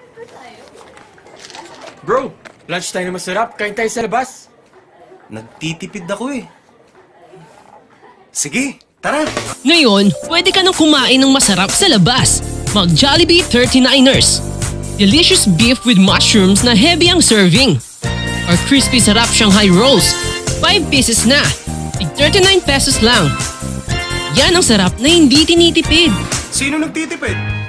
Bro, lunch tayo na masarap. Kain tayo sa labas. Nagtitipid ako eh. Sige, tara! Ngayon, pwede ka nang kumain ng masarap sa labas. Mag Jollibee 39ers. Delicious beef with mushrooms na heavy ang serving. Or crispy sarap Shanghai rolls. 5 pieces na. Tig 39 pesos lang. Yan ang sarap na hindi tinitipid. Sino nagtitipid?